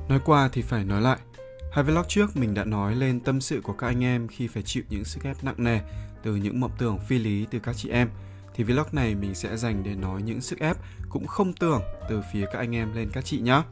Nói qua thì phải nói lại. Hai vlog trước mình đã nói lên tâm sự của các anh em khi phải chịu những sức ép nặng nề từ những mộng tưởng phi lý từ các chị em. Thì vlog này mình sẽ dành để nói những sức ép cũng không tưởng từ phía các anh em lên các chị nhé.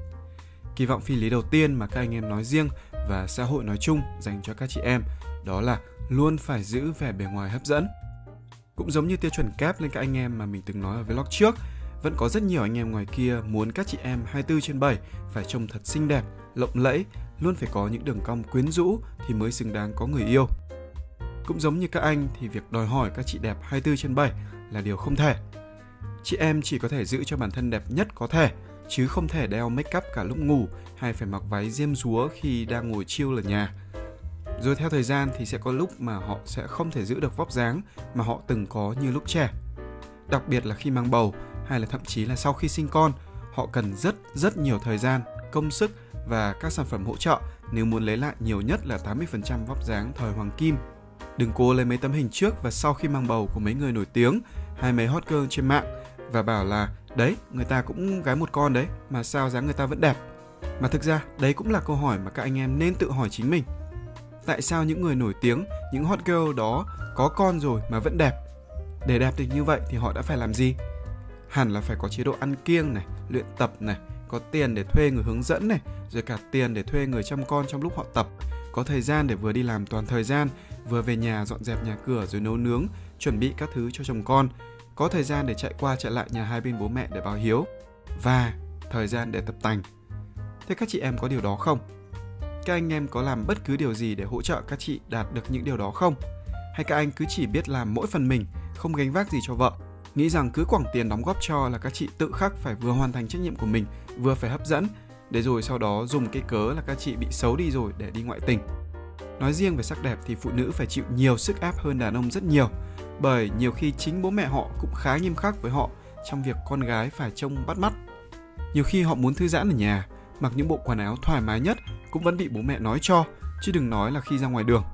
Kỳ vọng phi lý đầu tiên mà các anh em nói riêng và xã hội nói chung dành cho các chị em đó là luôn phải giữ vẻ bề ngoài hấp dẫn. Cũng giống như tiêu chuẩn kép lên các anh em mà mình từng nói ở vlog trước, vẫn có rất nhiều anh em ngoài kia muốn các chị em 24/7 phải trông thật xinh đẹp, lộng lẫy, luôn phải có những đường cong quyến rũ thì mới xứng đáng có người yêu. Cũng giống như các anh thì việc đòi hỏi các chị đẹp 24/7 là điều không thể. Chị em chỉ có thể giữ cho bản thân đẹp nhất có thể, chứ không thể đeo make up cả lúc ngủ hay phải mặc váy diêm dúa khi đang ngồi chill ở nhà. Rồi theo thời gian thì sẽ có lúc mà họ sẽ không thể giữ được vóc dáng mà họ từng có như lúc trẻ. Đặc biệt là khi mang bầu hay là thậm chí là sau khi sinh con, họ cần rất nhiều thời gian, công sức và các sản phẩm hỗ trợ nếu muốn lấy lại nhiều nhất là 80% vóc dáng thời hoàng kim. Đừng cố lấy mấy tấm hình trước và sau khi mang bầu của mấy người nổi tiếng hay mấy hot girl trên mạng và bảo là đấy, người ta cũng gái một con đấy mà sao dáng người ta vẫn đẹp. Mà thực ra đấy cũng là câu hỏi mà các anh em nên tự hỏi chính mình. Tại sao những người nổi tiếng, những hot girl đó có con rồi mà vẫn đẹp? Để đẹp được như vậy thì họ đã phải làm gì? Hẳn là phải có chế độ ăn kiêng này, luyện tập này, có tiền để thuê người hướng dẫn này, rồi cả tiền để thuê người chăm con trong lúc họ tập, có thời gian để vừa đi làm toàn thời gian, vừa về nhà dọn dẹp nhà cửa rồi nấu nướng, chuẩn bị các thứ cho chồng con, có thời gian để chạy qua chạy lại nhà hai bên bố mẹ để báo hiếu, và thời gian để tập tành. Thế các chị em có điều đó không? Các anh em có làm bất cứ điều gì để hỗ trợ các chị đạt được những điều đó không? Hay các anh cứ chỉ biết làm mỗi phần mình, không gánh vác gì cho vợ, nghĩ rằng cứ quẳng tiền đóng góp cho là các chị tự khắc phải vừa hoàn thành trách nhiệm của mình, vừa phải hấp dẫn, để rồi sau đó dùng cái cớ là các chị bị xấu đi rồi để đi ngoại tình. Nói riêng về sắc đẹp thì phụ nữ phải chịu nhiều sức ép hơn đàn ông rất nhiều, bởi nhiều khi chính bố mẹ họ cũng khá nghiêm khắc với họ trong việc con gái phải trông bắt mắt. Nhiều khi họ muốn thư giãn ở nhà, mặc những bộ quần áo thoải mái nhất cũng vẫn bị bố mẹ nói cho, chứ đừng nói là khi ra ngoài đường.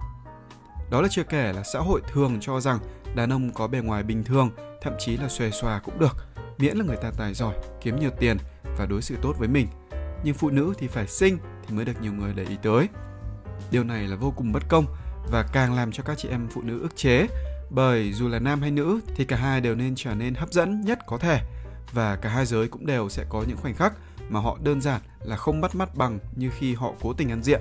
Đó là chưa kể là xã hội thường cho rằng đàn ông có bề ngoài bình thường, thậm chí là xuề xòa cũng được, miễn là người ta tài giỏi, kiếm nhiều tiền và đối xử tốt với mình. Nhưng phụ nữ thì phải xinh thì mới được nhiều người để ý tới. Điều này là vô cùng bất công và càng làm cho các chị em phụ nữ ức chế, bởi dù là nam hay nữ thì cả hai đều nên trở nên hấp dẫn nhất có thể, và cả hai giới cũng đều sẽ có những khoảnh khắc mà họ đơn giản là không bắt mắt bằng như khi họ cố tình ăn diện.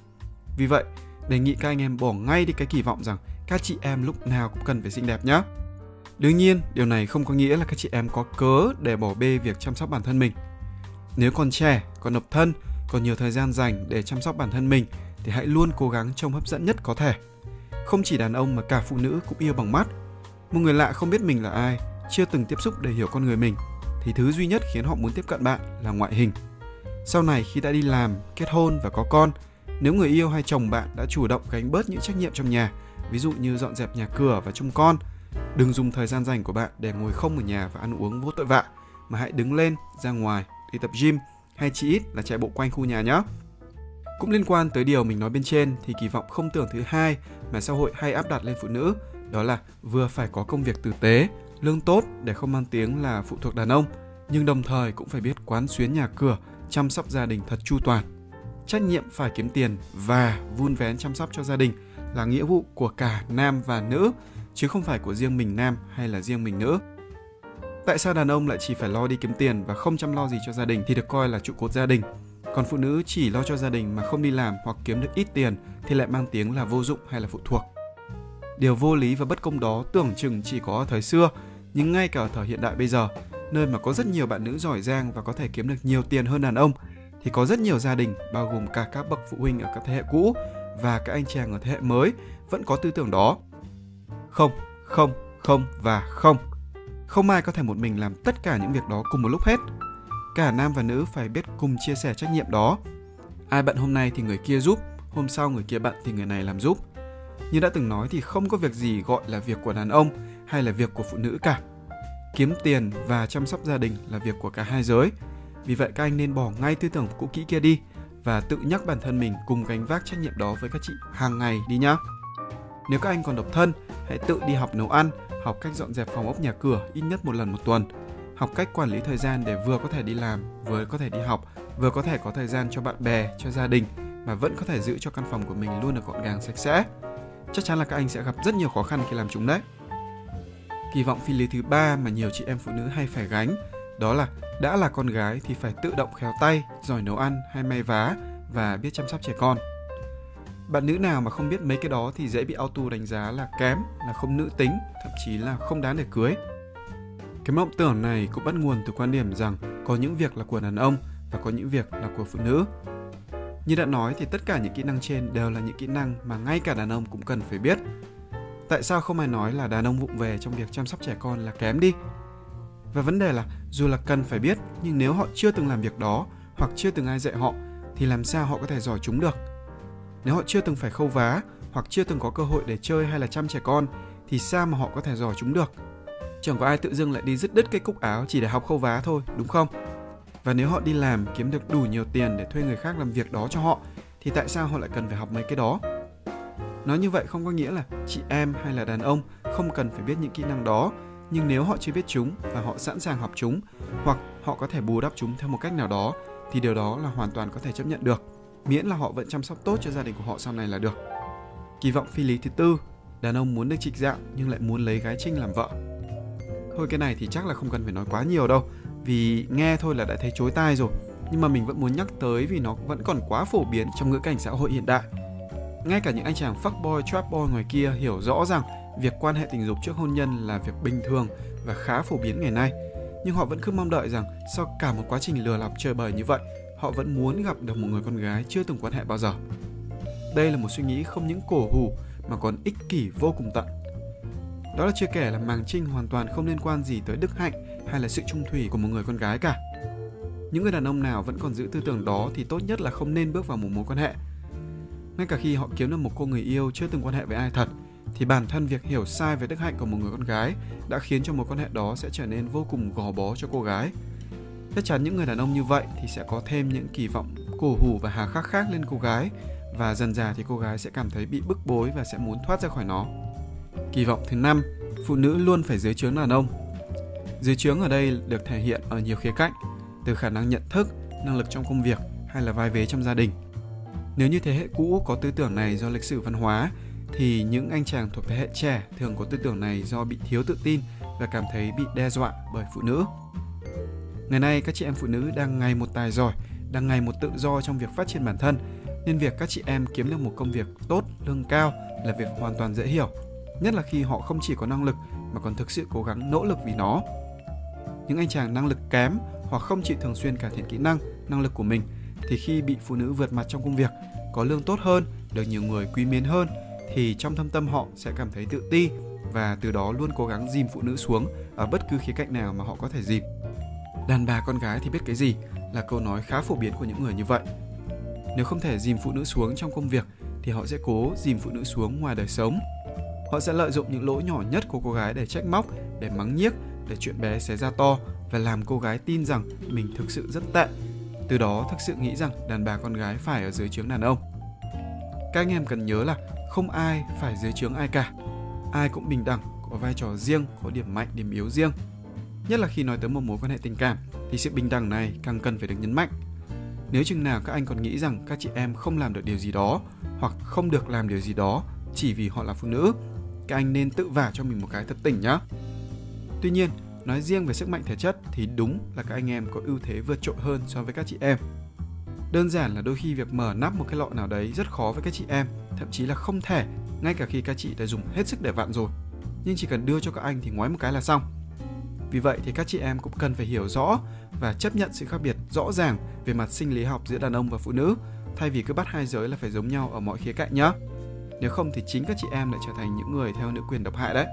Vì vậy, đề nghị các anh em bỏ ngay đi cái kỳ vọng rằng các chị em lúc nào cũng cần phải xinh đẹp nhé. Đương nhiên, điều này không có nghĩa là các chị em có cớ để bỏ bê việc chăm sóc bản thân mình. Nếu còn trẻ, còn độc thân, còn nhiều thời gian dành để chăm sóc bản thân mình thì hãy luôn cố gắng trông hấp dẫn nhất có thể. Không chỉ đàn ông mà cả phụ nữ cũng yêu bằng mắt. Một người lạ không biết mình là ai, chưa từng tiếp xúc để hiểu con người mình, thì thứ duy nhất khiến họ muốn tiếp cận bạn là ngoại hình. Sau này khi đã đi làm, kết hôn và có con, nếu người yêu hay chồng bạn đã chủ động gánh bớt những trách nhiệm trong nhà, ví dụ như dọn dẹp nhà cửa và trông con, đừng dùng thời gian dành của bạn để ngồi không ở nhà và ăn uống vô tội vạ, mà hãy đứng lên, ra ngoài, đi tập gym hay chỉ ít là chạy bộ quanh khu nhà nhé. Cũng liên quan tới điều mình nói bên trên thì kỳ vọng không tưởng thứ hai mà xã hội hay áp đặt lên phụ nữ, đó là vừa phải có công việc tử tế, lương tốt để không mang tiếng là phụ thuộc đàn ông, nhưng đồng thời cũng phải biết quán xuyến nhà cửa, chăm sóc gia đình thật chu toàn. Trách nhiệm phải kiếm tiền và vun vén chăm sóc cho gia đình là nghĩa vụ của cả nam và nữ, chứ không phải của riêng mình nam hay là riêng mình nữ. Tại sao đàn ông lại chỉ phải lo đi kiếm tiền và không chăm lo gì cho gia đình thì được coi là trụ cột gia đình, còn phụ nữ chỉ lo cho gia đình mà không đi làm hoặc kiếm được ít tiền thì lại mang tiếng là vô dụng hay là phụ thuộc? Điều vô lý và bất công đó tưởng chừng chỉ có ở thời xưa, nhưng ngay cả ở thời hiện đại bây giờ, nơi mà có rất nhiều bạn nữ giỏi giang và có thể kiếm được nhiều tiền hơn đàn ông, thì có rất nhiều gia đình, bao gồm cả các bậc phụ huynh ở các thế hệ cũ và các anh chàng ở thế hệ mới, vẫn có tư tưởng đó. Không, không, không và không. Không ai có thể một mình làm tất cả những việc đó cùng một lúc hết. Cả nam và nữ phải biết cùng chia sẻ trách nhiệm đó. Ai bận hôm nay thì người kia giúp, hôm sau người kia bận thì người này làm giúp. Như đã từng nói thì không có việc gì gọi là việc của đàn ông hay là việc của phụ nữ cả. Kiếm tiền và chăm sóc gia đình là việc của cả hai giới. Vì vậy các anh nên bỏ ngay tư tưởng cũ kỹ kia đi và tự nhắc bản thân mình cùng gánh vác trách nhiệm đó với các chị hàng ngày đi nhá. Nếu các anh còn độc thân, hãy tự đi học nấu ăn, học cách dọn dẹp phòng ốc nhà cửa ít nhất một lần một tuần, học cách quản lý thời gian để vừa có thể đi làm, vừa có thể đi học vừa có thể có thời gian cho bạn bè, cho gia đình mà vẫn có thể giữ cho căn phòng của mình luôn được gọn gàng sạch sẽ. Chắc chắn là các anh sẽ gặp rất nhiều khó khăn khi làm chúng đấy. Kỳ vọng phi lý thứ 3 mà nhiều chị em phụ nữ hay phải gánh, đó là đã là con gái thì phải tự động khéo tay, giỏi nấu ăn hay may vá và biết chăm sóc trẻ con. Bạn nữ nào mà không biết mấy cái đó thì dễ bị auto đánh giá là kém, là không nữ tính, thậm chí là không đáng để cưới. Cái mộng tưởng này cũng bắt nguồn từ quan điểm rằng có những việc là của đàn ông và có những việc là của phụ nữ. Như đã nói thì tất cả những kỹ năng trên đều là những kỹ năng mà ngay cả đàn ông cũng cần phải biết. Tại sao không ai nói là đàn ông vụng về trong việc chăm sóc trẻ con là kém đi? Và vấn đề là dù là cần phải biết, nhưng nếu họ chưa từng làm việc đó hoặc chưa từng ai dạy họ thì làm sao họ có thể giỏi chúng được? Nếu họ chưa từng phải khâu vá hoặc chưa từng có cơ hội để chơi hay là chăm trẻ con thì sao mà họ có thể giỏi chúng được? Chẳng có ai tự dưng lại đi dứt đứt cái cúc áo chỉ để học khâu vá thôi, đúng không? Và nếu họ đi làm kiếm được đủ nhiều tiền để thuê người khác làm việc đó cho họ thì tại sao họ lại cần phải học mấy cái đó? Nói như vậy không có nghĩa là chị em hay là đàn ông không cần phải biết những kỹ năng đó, nhưng nếu họ chưa biết chúng và họ sẵn sàng học chúng hoặc họ có thể bù đắp chúng theo một cách nào đó thì điều đó là hoàn toàn có thể chấp nhận được, miễn là họ vẫn chăm sóc tốt cho gia đình của họ sau này là được. Kỳ vọng phi lý thứ 4, đàn ông muốn được trịch dạng nhưng lại muốn lấy gái trinh làm vợ. Thôi cái này thì chắc là không cần phải nói quá nhiều đâu, vì nghe thôi là đã thấy chối tai rồi, nhưng mà mình vẫn muốn nhắc tới vì nó vẫn còn quá phổ biến trong ngữ cảnh xã hội hiện đại. Ngay cả những anh chàng fuckboy, trapboy ngoài kia hiểu rõ rằng việc quan hệ tình dục trước hôn nhân là việc bình thường và khá phổ biến ngày nay, nhưng họ vẫn cứ mong đợi rằng sau cả một quá trình lừa lọc chơi bời như vậy, họ vẫn muốn gặp được một người con gái chưa từng quan hệ bao giờ. Đây là một suy nghĩ không những cổ hủ mà còn ích kỷ vô cùng tận. Đó là chưa kể là màng trinh hoàn toàn không liên quan gì tới đức hạnh hay là sự trung thủy của một người con gái cả. Những người đàn ông nào vẫn còn giữ tư tưởng đó thì tốt nhất là không nên bước vào một mối quan hệ. Ngay cả khi họ kiếm được một cô người yêu chưa từng quan hệ với ai thật, thì bản thân việc hiểu sai về đức hạnh của một người con gái đã khiến cho mối quan hệ đó sẽ trở nên vô cùng gò bó cho cô gái. Chắc chắn những người đàn ông như vậy thì sẽ có thêm những kỳ vọng cổ hủ và hà khắc khác lên cô gái, và dần dà thì cô gái sẽ cảm thấy bị bức bối và sẽ muốn thoát ra khỏi nó. Kỳ vọng thứ 5, phụ nữ luôn phải dưới trướng đàn ông. Dưới trướng ở đây được thể hiện ở nhiều khía cạnh, từ khả năng nhận thức, năng lực trong công việc hay là vai vế trong gia đình. Nếu như thế hệ cũ có tư tưởng này do lịch sử văn hóa, thì những anh chàng thuộc thế hệ trẻ thường có tư tưởng này do bị thiếu tự tin và cảm thấy bị đe dọa bởi phụ nữ. Ngày nay các chị em phụ nữ đang ngày một tài giỏi, đang ngày một tự do trong việc phát triển bản thân, nên việc các chị em kiếm được một công việc tốt, lương cao là việc hoàn toàn dễ hiểu, nhất là khi họ không chỉ có năng lực mà còn thực sự cố gắng nỗ lực vì nó. Những anh chàng năng lực kém hoặc không chịu thường xuyên cải thiện kỹ năng, năng lực của mình thì khi bị phụ nữ vượt mặt trong công việc, có lương tốt hơn, được nhiều người quý mến hơn thì trong thâm tâm họ sẽ cảm thấy tự ti và từ đó luôn cố gắng dìm phụ nữ xuống ở bất cứ khía cạnh nào mà họ có thể dìm. Đàn bà con gái thì biết cái gì là câu nói khá phổ biến của những người như vậy. Nếu không thể dìm phụ nữ xuống trong công việc thì họ sẽ cố dìm phụ nữ xuống ngoài đời sống. Họ sẽ lợi dụng những lỗi nhỏ nhất của cô gái để trách móc, để mắng nhiếc, để chuyện bé xé ra to và làm cô gái tin rằng mình thực sự rất tệ. Từ đó thực sự nghĩ rằng đàn bà con gái phải ở dưới trướng đàn ông. Các anh em cần nhớ là không ai phải dưới trướng ai cả. Ai cũng bình đẳng, có vai trò riêng, có điểm mạnh, điểm yếu riêng. Nhất là khi nói tới một mối quan hệ tình cảm thì sự bình đẳng này càng cần phải được nhấn mạnh. Nếu chừng nào các anh còn nghĩ rằng các chị em không làm được điều gì đó hoặc không được làm điều gì đó chỉ vì họ là phụ nữ, các anh nên tự vả cho mình một cái thật tỉnh nhá. Tuy nhiên, nói riêng về sức mạnh thể chất thì đúng là các anh em có ưu thế vượt trội hơn so với các chị em. Đơn giản là đôi khi việc mở nắp một cái lọ nào đấy rất khó với các chị em, thậm chí là không thể, ngay cả khi các chị đã dùng hết sức để vặn rồi. Nhưng chỉ cần đưa cho các anh thì ngoái một cái là xong. Vì vậy thì các chị em cũng cần phải hiểu rõ và chấp nhận sự khác biệt rõ ràng về mặt sinh lý học giữa đàn ông và phụ nữ, thay vì cứ bắt hai giới là phải giống nhau ở mọi khía cạnh nhé. Nếu không thì chính các chị em lại trở thành những người theo nữ quyền độc hại đấy.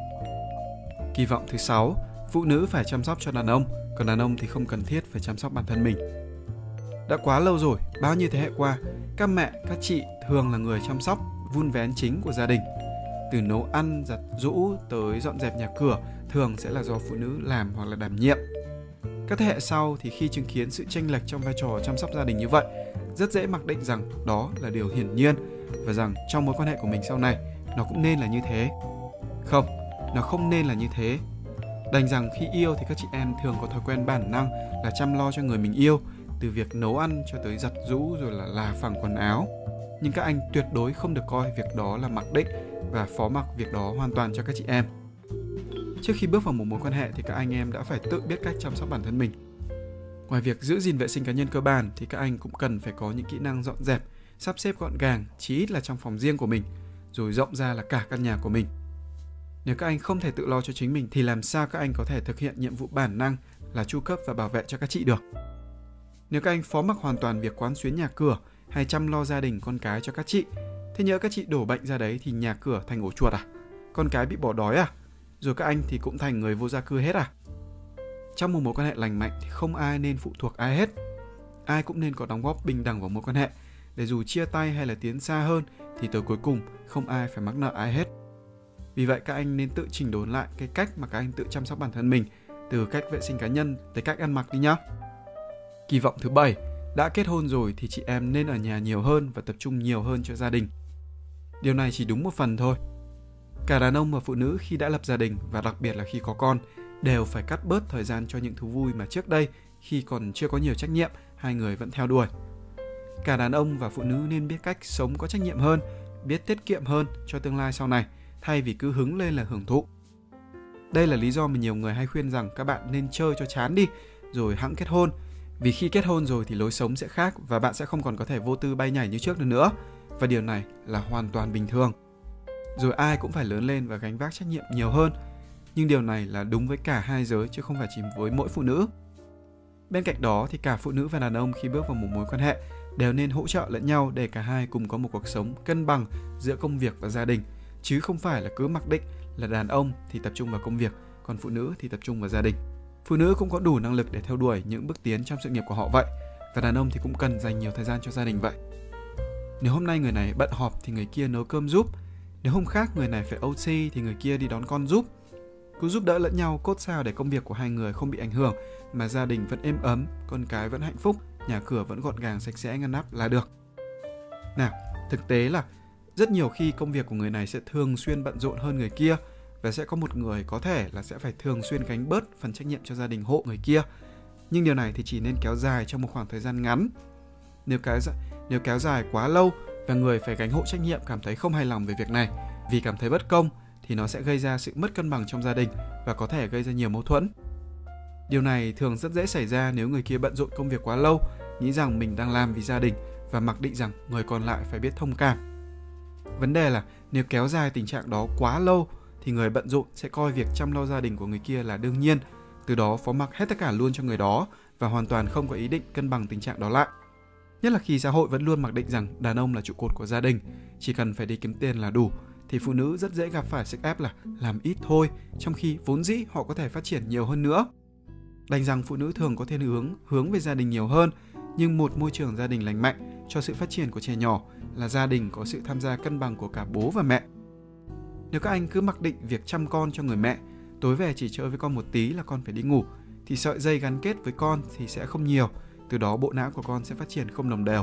Kỳ vọng thứ 6, phụ nữ phải chăm sóc cho đàn ông, còn đàn ông thì không cần thiết phải chăm sóc bản thân mình. Đã quá lâu rồi, bao nhiêu thế hệ qua, các mẹ, các chị thường là người chăm sóc, vun vén chính của gia đình. Từ nấu ăn, giặt giũ tới dọn dẹp nhà cửa thường sẽ là do phụ nữ làm hoặc là đảm nhiệm. Các thế hệ sau thì khi chứng kiến sự chênh lệch trong vai trò chăm sóc gia đình như vậy, rất dễ mặc định rằng đó là điều hiển nhiên và rằng trong mối quan hệ của mình sau này nó cũng nên là như thế. Không, nó không nên là như thế. Đành rằng khi yêu thì các chị em thường có thói quen bản năng là chăm lo cho người mình yêu, từ việc nấu ăn cho tới giặt giũ rồi là phẳng quần áo. Nhưng các anh tuyệt đối không được coi việc đó là mặc định và phó mặc việc đó hoàn toàn cho các chị em. Trước khi bước vào một mối quan hệ thì các anh em đã phải tự biết cách chăm sóc bản thân mình. Ngoài việc giữ gìn vệ sinh cá nhân cơ bản thì các anh cũng cần phải có những kỹ năng dọn dẹp, sắp xếp gọn gàng, chí ít là trong phòng riêng của mình, rồi rộng ra là cả căn nhà của mình. Nếu các anh không thể tự lo cho chính mình thì làm sao các anh có thể thực hiện nhiệm vụ bản năng là chu cấp và bảo vệ cho các chị được? Nếu các anh phó mặc hoàn toàn việc quán xuyến nhà cửa hay chăm lo gia đình con cái cho các chị, thế nhỡ các chị đổ bệnh ra đấy thì nhà cửa thành ổ chuột à? Con cái bị bỏ đói à? Rồi các anh thì cũng thành người vô gia cư hết à? Trong một mối quan hệ lành mạnh thì không ai nên phụ thuộc ai hết. Ai cũng nên có đóng góp bình đẳng vào mối quan hệ, để dù chia tay hay là tiến xa hơn thì tới cuối cùng không ai phải mắc nợ ai hết. Vì vậy các anh nên tự chỉnh đốn lại cái cách mà các anh tự chăm sóc bản thân mình, từ cách vệ sinh cá nhân tới cách ăn mặc đi nhá. Kỳ vọng thứ 7, đã kết hôn rồi thì chị em nên ở nhà nhiều hơn và tập trung nhiều hơn cho gia đình. Điều này chỉ đúng một phần thôi. Cả đàn ông và phụ nữ khi đã lập gia đình và đặc biệt là khi có con đều phải cắt bớt thời gian cho những thú vui mà trước đây khi còn chưa có nhiều trách nhiệm hai người vẫn theo đuổi. Cả đàn ông và phụ nữ nên biết cách sống có trách nhiệm hơn, biết tiết kiệm hơn cho tương lai sau này, thay vì cứ hứng lên là hưởng thụ. Đây là lý do mà nhiều người hay khuyên rằng các bạn nên chơi cho chán đi, rồi hẵng kết hôn. Vì khi kết hôn rồi thì lối sống sẽ khác và bạn sẽ không còn có thể vô tư bay nhảy như trước nữa. Và điều này là hoàn toàn bình thường. Rồi ai cũng phải lớn lên và gánh vác trách nhiệm nhiều hơn. Nhưng điều này là đúng với cả hai giới chứ không phải chỉ với mỗi phụ nữ. Bên cạnh đó thì cả phụ nữ và đàn ông khi bước vào một mối quan hệ đều nên hỗ trợ lẫn nhau để cả hai cùng có một cuộc sống cân bằng giữa công việc và gia đình, chứ không phải là cứ mặc định là đàn ông thì tập trung vào công việc, còn phụ nữ thì tập trung vào gia đình. Phụ nữ cũng có đủ năng lực để theo đuổi những bước tiến trong sự nghiệp của họ vậy, và đàn ông thì cũng cần dành nhiều thời gian cho gia đình vậy. Nếu hôm nay người này bận họp thì người kia nấu cơm giúp, nếu hôm khác người này phải OT thì người kia đi đón con giúp. Cứ giúp đỡ lẫn nhau cốt sao để công việc của hai người không bị ảnh hưởng mà gia đình vẫn êm ấm, con cái vẫn hạnh phúc, nhà cửa vẫn gọn gàng sạch sẽ ngăn nắp là được. Nào, thực tế là rất nhiều khi công việc của người này sẽ thường xuyên bận rộn hơn người kia, và sẽ có một người có thể là sẽ phải thường xuyên gánh bớt phần trách nhiệm cho gia đình hộ người kia. Nhưng điều này thì chỉ nên kéo dài trong một khoảng thời gian ngắn. Nếu kéo dài quá lâu và người phải gánh hộ trách nhiệm cảm thấy không hài lòng về việc này vì cảm thấy bất công, thì nó sẽ gây ra sự mất cân bằng trong gia đình và có thể gây ra nhiều mâu thuẫn. Điều này thường rất dễ xảy ra nếu người kia bận rộn công việc quá lâu, nghĩ rằng mình đang làm vì gia đình và mặc định rằng người còn lại phải biết thông cảm. Vấn đề là nếu kéo dài tình trạng đó quá lâu thì người bận rộn sẽ coi việc chăm lo gia đình của người kia là đương nhiên, từ đó phó mặc hết tất cả luôn cho người đó và hoàn toàn không có ý định cân bằng tình trạng đó lại. Nhất là khi xã hội vẫn luôn mặc định rằng đàn ông là trụ cột của gia đình, chỉ cần phải đi kiếm tiền là đủ, thì phụ nữ rất dễ gặp phải sức ép là làm ít thôi, trong khi vốn dĩ họ có thể phát triển nhiều hơn nữa. Đành rằng phụ nữ thường có thiên hướng về gia đình nhiều hơn, nhưng một môi trường gia đình lành mạnh cho sự phát triển của trẻ nhỏ là gia đình có sự tham gia cân bằng của cả bố và mẹ. Nếu các anh cứ mặc định việc chăm con cho người mẹ, tối về chỉ chơi với con một tí là con phải đi ngủ, thì sợi dây gắn kết với con thì sẽ không nhiều, từ đó bộ não của con sẽ phát triển không đồng đều.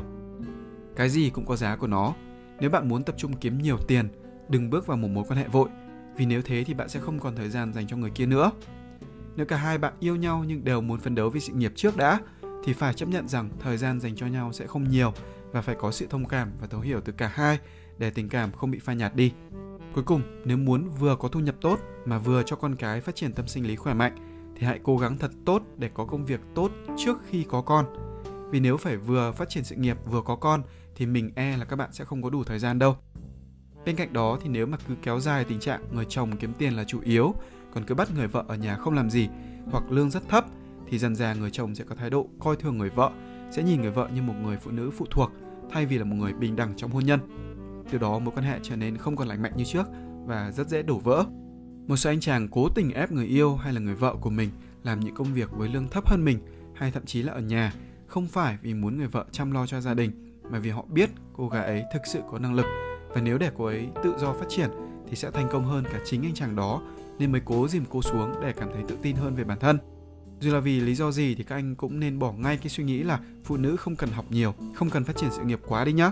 Cái gì cũng có giá của nó. Nếu bạn muốn tập trung kiếm nhiều tiền, đừng bước vào một mối quan hệ vội, vì nếu thế thì bạn sẽ không còn thời gian dành cho người kia nữa. Nếu cả hai bạn yêu nhau nhưng đều muốn phấn đấu vì sự nghiệp trước đã, thì phải chấp nhận rằng thời gian dành cho nhau sẽ không nhiều và phải có sự thông cảm và thấu hiểu từ cả hai để tình cảm không bị phai nhạt đi. Cuối cùng, nếu muốn vừa có thu nhập tốt mà vừa cho con cái phát triển tâm sinh lý khỏe mạnh thì hãy cố gắng thật tốt để có công việc tốt trước khi có con. Vì nếu phải vừa phát triển sự nghiệp vừa có con thì mình là các bạn sẽ không có đủ thời gian đâu. Bên cạnh đó thì nếu mà cứ kéo dài tình trạng người chồng kiếm tiền là chủ yếu, còn cứ bắt người vợ ở nhà không làm gì hoặc lương rất thấp, thì dần dà người chồng sẽ có thái độ coi thường người vợ, sẽ nhìn người vợ như một người phụ nữ phụ thuộc thay vì là một người bình đẳng trong hôn nhân. Từ đó mối quan hệ trở nên không còn lành mạnh như trước và rất dễ đổ vỡ. Một số anh chàng cố tình ép người yêu hay là người vợ của mình làm những công việc với lương thấp hơn mình, hay thậm chí là ở nhà, không phải vì muốn người vợ chăm lo cho gia đình, mà vì họ biết cô gái ấy thực sự có năng lực, và nếu để cô ấy tự do phát triển thì sẽ thành công hơn cả chính anh chàng đó, nên mới cố dìm cô xuống để cảm thấy tự tin hơn về bản thân. Dù là vì lý do gì thì các anh cũng nên bỏ ngay cái suy nghĩ là phụ nữ không cần học nhiều, không cần phát triển sự nghiệp quá đi nhá.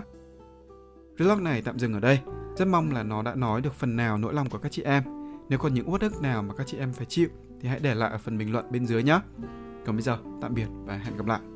Vlog này tạm dừng ở đây. Rất mong là nó đã nói được phần nào nỗi lòng của các chị em. Nếu còn những uất ức nào mà các chị em phải chịu thì hãy để lại ở phần bình luận bên dưới nhé. Còn bây giờ, tạm biệt và hẹn gặp lại.